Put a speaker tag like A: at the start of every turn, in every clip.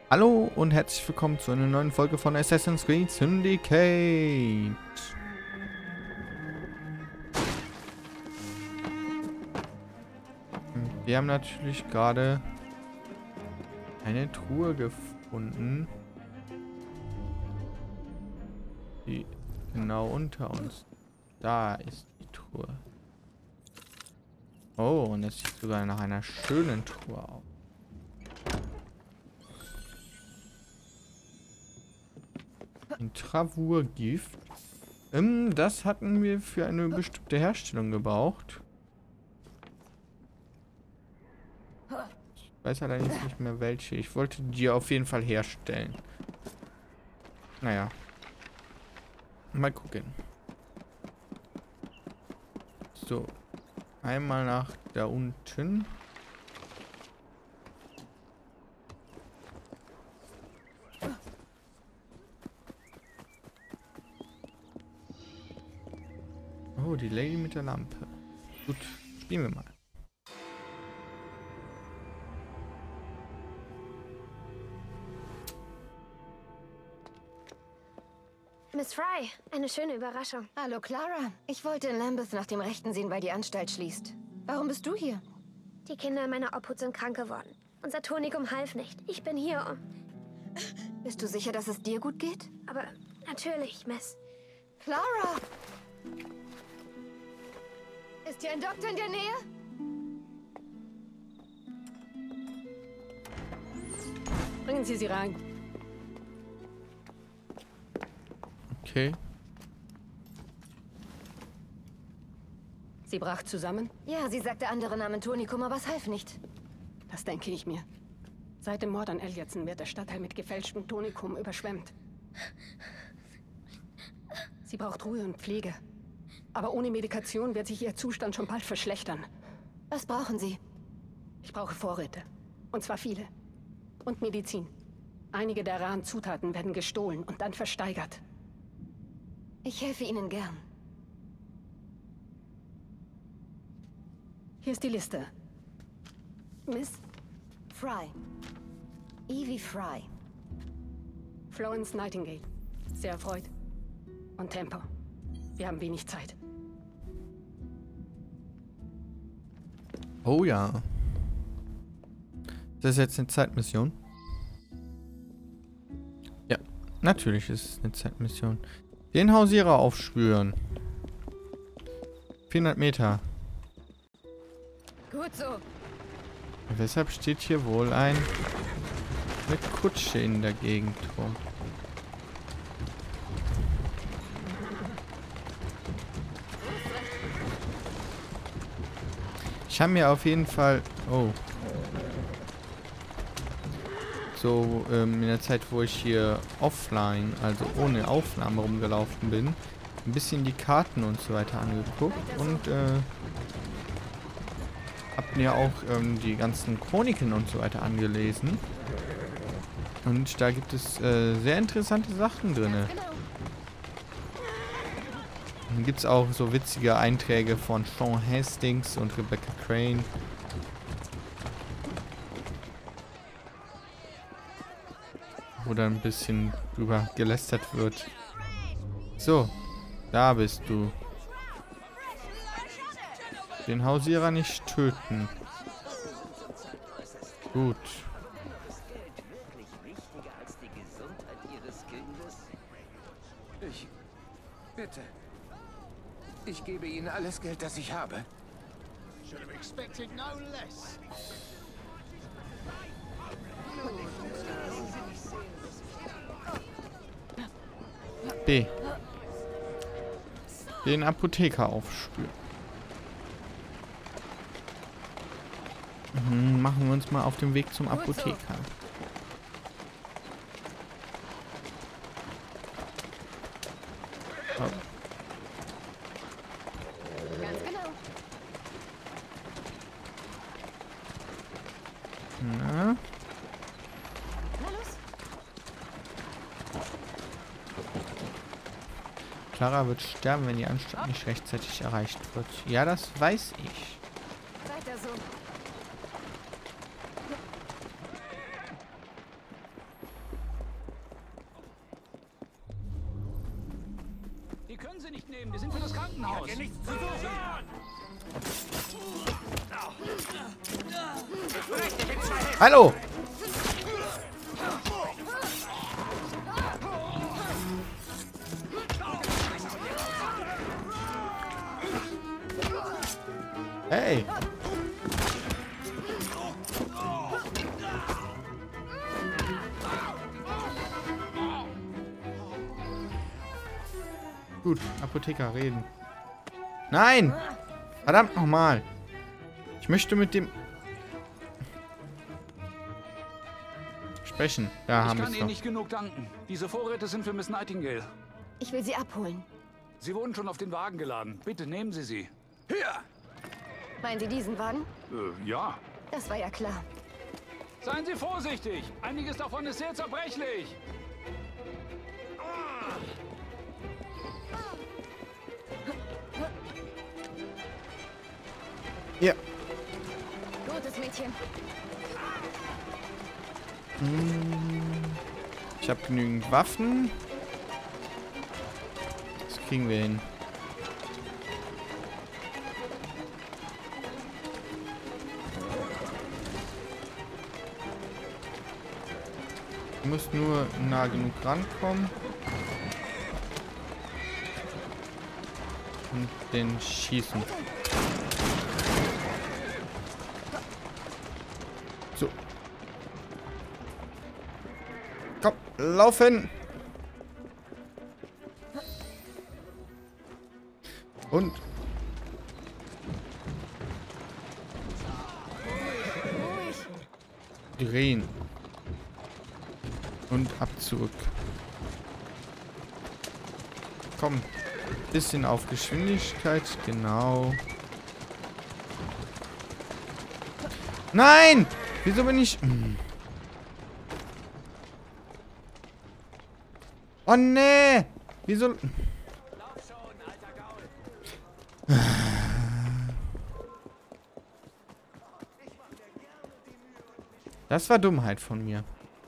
A: Hallo und herzlich willkommen zu einer neuen Folge von Assassin's Creed Syndicate. Wir haben natürlich gerade eine Truhe gefunden, die genau unter uns. Da ist die Truhe. Oh, und das sieht sogar nach einer schönen Truhe aus. Ein Travurgift. Das hatten wir für eine bestimmte Herstellung gebraucht. Ich weiß allerdings nicht mehr welche. Ich wollte die auf jeden Fall herstellen. Naja. Mal gucken. So. Einmal nach da unten. Oh, die Lady mit der Lampe. Gut, spielen wir mal.
B: Miss Fry, eine schöne Überraschung.
C: Hallo Clara. Ich wollte in Lambeth nach dem Rechten sehen, weil die Anstalt schließt. Warum bist du hier?
B: Die Kinder in meiner Obhut sind krank geworden. Unser Tonikum half nicht. Ich bin hier, um...
C: Bist du sicher, dass es dir gut geht?
B: Aber natürlich, Miss.
C: Clara! Ist hier ein Doktor in der Nähe?
D: Bringen Sie sie rein.
A: Okay.
D: Sie brach zusammen?
C: Ja, sie sagte andere Namen Tonikum, aber es half nicht.
D: Das denke ich mir. Seit dem Mord an Elliotson wird der Stadtteil mit gefälschtem Tonikum überschwemmt. Sie braucht Ruhe und Pflege. Aber ohne Medikation wird sich ihr Zustand schon bald verschlechtern.
C: Was brauchen Sie?
D: Ich brauche Vorräte. Und zwar viele. Und Medizin. Einige der raren Zutaten werden gestohlen und dann versteigert.
C: Ich helfe Ihnen gern.
D: Hier ist die Liste. Miss
C: Fry. Evie Fry.
D: Florence Nightingale. Sehr erfreut. Und Tempo. Wir haben wenig Zeit.
A: Oh ja. Das ist jetzt eine Zeitmission. Ja, natürlich ist es eine Zeitmission. Den Hausierer aufspüren. 400 Meter.
C: Gut so.
A: Weshalb steht hier wohl eine Kutsche in der Gegend rum? Ich habe mir auf jeden Fall... Oh. So, in der Zeit, wo ich hier offline, also ohne Aufnahme rumgelaufen bin, ein bisschen die Karten und so weiter angeguckt und hab mir auch die ganzen Chroniken und so weiter angelesen. Und da gibt es sehr interessante Sachen drin. Dann gibt es auch so witzige Einträge von Sean Hastings und Rebecca Crane. Wo dann ein bisschen drüber gelästert wird. So, da bist du. Den Hausierer nicht töten. Gut.
E: Bitte. Ich gebe Ihnen alles Geld, das ich habe.
F: Should have expected no less.
A: B. Den Apotheker aufspüren. Machen wir uns mal auf den Weg zum Apotheker. Oh.
C: Ganz genau.
A: Na?
C: Na los.
A: Clara wird sterben, wenn die Anstalt nicht rechtzeitig erreicht wird. Ja, das weiß ich.
C: Weiter so.
G: Die können Sie nicht nehmen, die sind für das Krankenhaus.
E: Hier nichts zu suchen.
A: Hallo! Hey! Gut, Apotheker reden. Nein! Verdammt nochmal! Ich möchte mit dem... sprechen. Ja, haben wir
G: Ich kann
A: es
G: Ihnen
A: doch.
G: nicht genug danken. Diese Vorräte sind für Miss Nightingale.
C: Ich will sie abholen.
G: Sie wurden schon auf den Wagen geladen. Bitte nehmen Sie sie.
E: Hier!
C: Meinen Sie diesen Wagen?
G: Ja.
C: Das war ja klar.
G: Seien Sie vorsichtig. Einiges davon ist sehr zerbrechlich.
A: Ja.
C: Gutes Mädchen.
A: Ich habe genügend Waffen. Das kriegen wir hin. Du musst nur nah genug rankommen. Und den schießen. So. Komm, laufen! Und. Drehen. Und ab zurück. Komm. Bisschen auf Geschwindigkeit. Genau. Nein! Wieso bin ich... Oh nee! Wieso... Das war Dummheit von mir.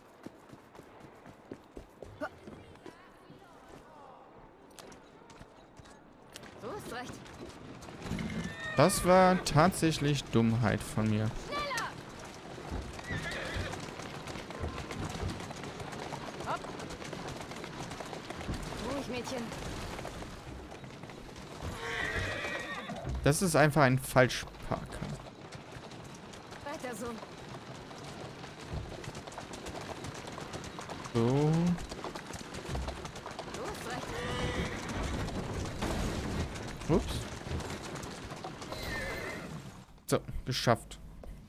C: So ist recht.
A: Das war tatsächlich Dummheit von mir.
C: Ruhig, Mädchen.
A: Das ist einfach ein Falschparker.
C: Weiter so.
A: So.
C: So ist recht.
A: Ups. So, geschafft.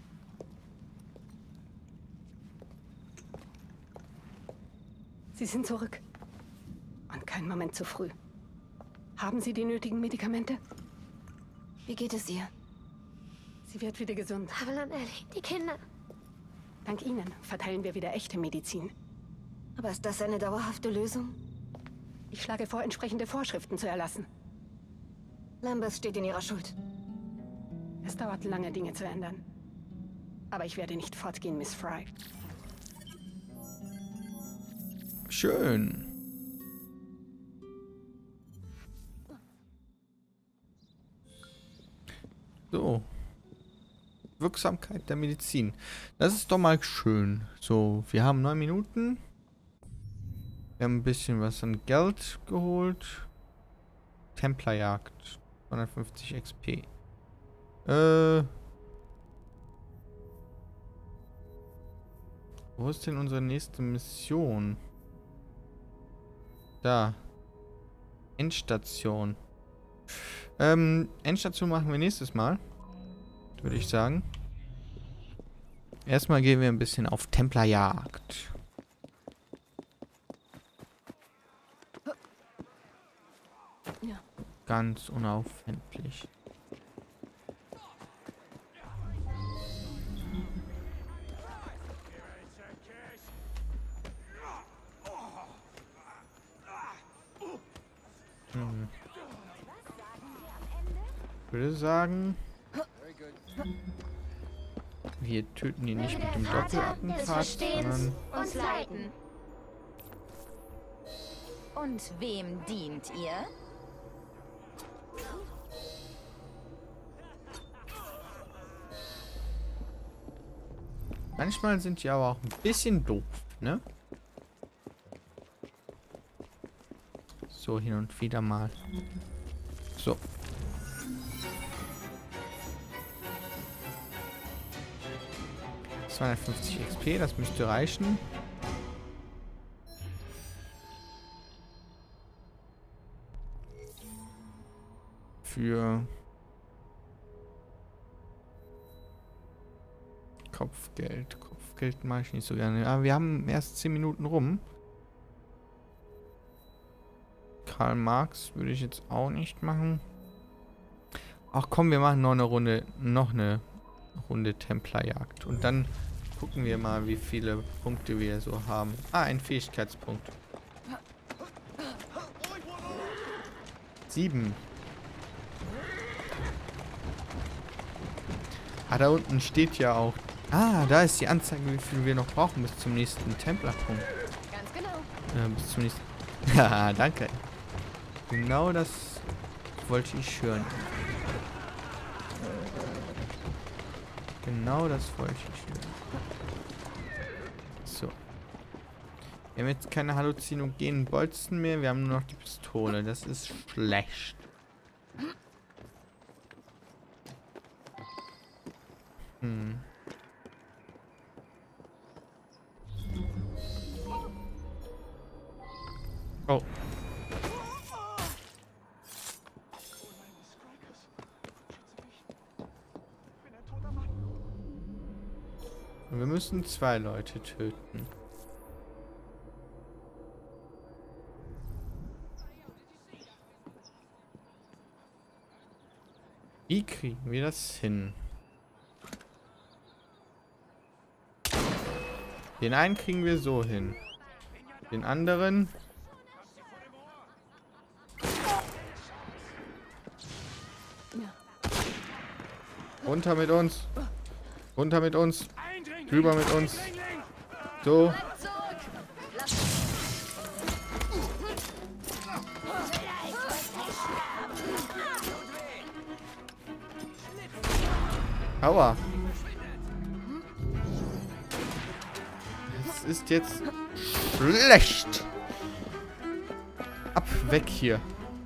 D: Sie sind zurück. Und kein Moment zu früh. Haben Sie die nötigen Medikamente?
C: Wie geht es ihr?
D: Sie wird wieder gesund.
B: Pavel und Ellie, die Kinder.
D: Dank Ihnen verteilen wir wieder echte Medizin.
C: Aber ist das eine dauerhafte Lösung?
D: Ich schlage vor, entsprechende Vorschriften zu erlassen.
C: Lambeth steht in ihrer Schuld.
D: Es dauert lange, Dinge zu ändern. Aber ich werde nicht fortgehen, Miss Fry.
A: Schön. So. Wirksamkeit der Medizin. Das ist doch mal schön. So, wir haben 9 Minuten. Wir haben ein bisschen was an Geld geholt. Templerjagd. 250 XP. Wo ist denn unsere nächste Mission? Da. Endstation. Endstation machen wir nächstes Mal. Würde ich sagen. Erstmal gehen wir ein bisschen auf Templerjagd.
C: Ja.
A: Ganz unaufwendlich. Ich würde sagen, wir töten ihn nicht mit dem Doppelattentat, sondern
B: uns leiten.
H: Und wem dient ihr?
A: Manchmal sind die aber auch ein bisschen doof, ne? So, hin und wieder mal. So. $250 XP, das müsste reichen. Für Kopfgeld. Kopfgeld mache ich nicht so gerne. Ja, wir haben erst 10 Minuten rum. Karl Marx würde ich jetzt auch nicht machen. Ach komm, wir machen noch eine Runde Templerjagd. Und dann gucken wir mal, wie viele Punkte wir so haben. Ah, ein Fähigkeitspunkt. 7. Ah, da unten steht ja auch. Ah, da ist die Anzeige, wie viel wir noch brauchen bis zum nächsten Templerpunkt.
C: Ganz genau.
A: Bis zum nächsten. Ja, danke. Genau das wollte ich hören. Genau das wollte ich hören. So. Wir haben jetzt keine halluzinogenen Bolzen mehr. Wir haben nur noch die Pistole. Das ist schlecht. Oh. Wir müssen 2 Leute töten. Wie kriegen wir das hin? Den einen kriegen wir so hin. Den anderen... Runter mit uns. Runter mit uns. Drüber mit uns. So. Aua. Das ist jetzt schlecht. Ab, weg hier.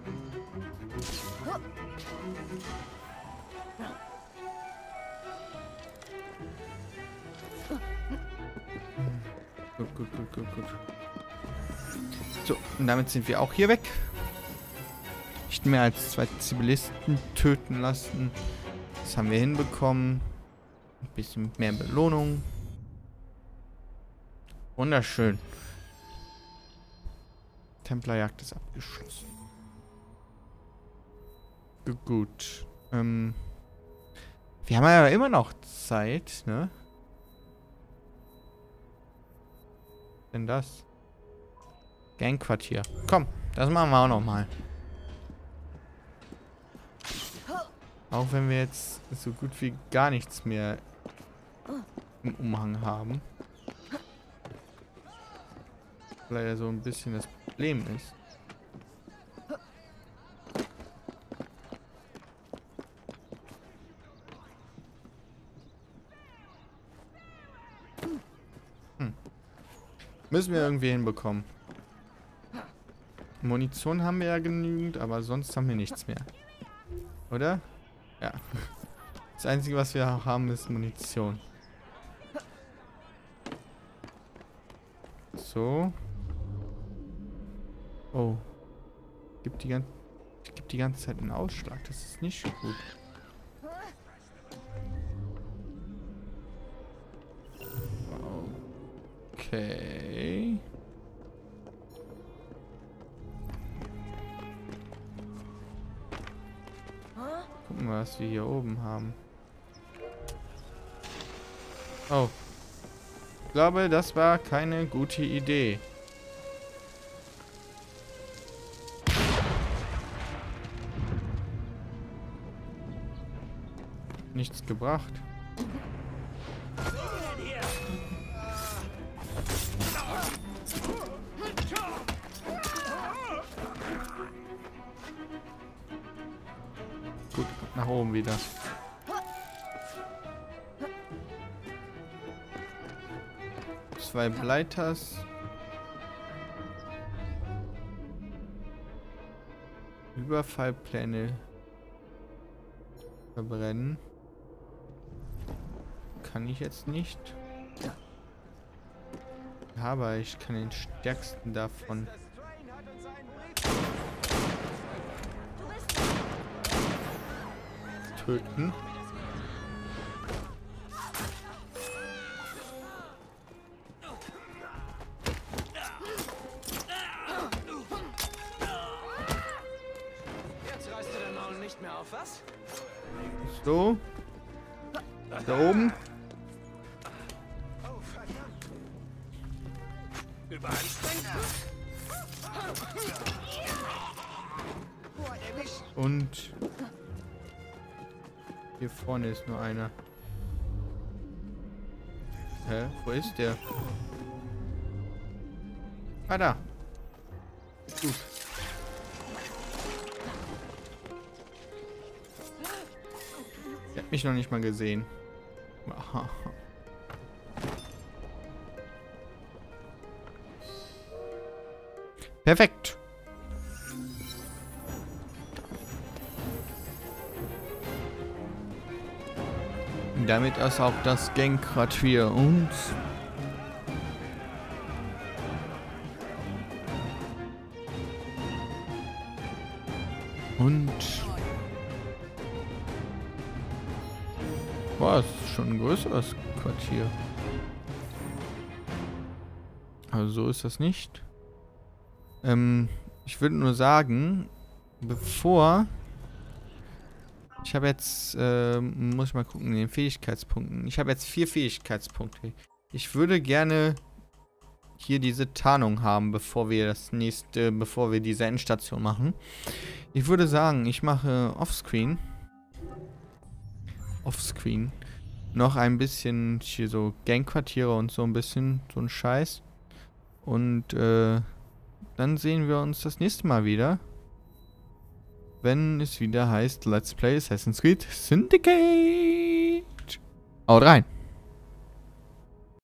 A: Gut. So, und damit sind wir auch hier weg. Nicht mehr als 2 Zivilisten töten lassen. Das haben wir hinbekommen. Ein bisschen mehr Belohnung. Wunderschön. Templerjagd ist abgeschlossen. Gut. Wir haben ja immer noch Zeit, ne? Denn das? Gangquartier. Komm, das machen wir auch noch mal. Auch wenn wir jetzt so gut wie gar nichts mehr im Umhang haben. Leider so ein bisschen das Problem ist. Müssen wir irgendwie hinbekommen. Munition haben wir ja genügend, aber sonst haben wir nichts mehr. Oder? Ja. Das Einzige, was wir haben, ist Munition. So. Oh. Gibt die ganze Zeit einen Ausschlag. Das ist nicht gut. Okay. Gucken wir, was wir hier oben haben. Oh. Ich glaube, das war keine gute Idee. Nichts gebracht. Gut, nach oben wieder. 2 Blighters. Überfallpläne verbrennen. Kann ich jetzt nicht. Aber ich kann den stärksten davon töten.
E: Jetzt reißt du dein Maul nicht mehr auf, was?
A: So. Da oben.
E: Oh, verdammt. Überanstrengend.
A: Und hier vorne ist nur einer. Hä? Wo ist der? Ah, da. Gut. Er hat mich noch nicht mal gesehen. Aha. Perfekt. Damit ist auch das Gangquartier uns. Und boah, es ist schon ein größeres Quartier. Also so ist das nicht. Ich würde nur sagen, bevor ich habe jetzt, muss ich mal gucken, in den Fähigkeitspunkten. Ich habe jetzt 4 Fähigkeitspunkte. Ich würde gerne hier diese Tarnung haben, bevor wir diese Endstation machen. Ich würde sagen, ich mache offscreen noch ein bisschen hier so Gangquartiere und so ein bisschen so ein Scheiß. Und dann sehen wir uns das nächste Mal wieder, wenn es wieder heißt Let's Play Assassin's Creed Syndicate. Haut rein!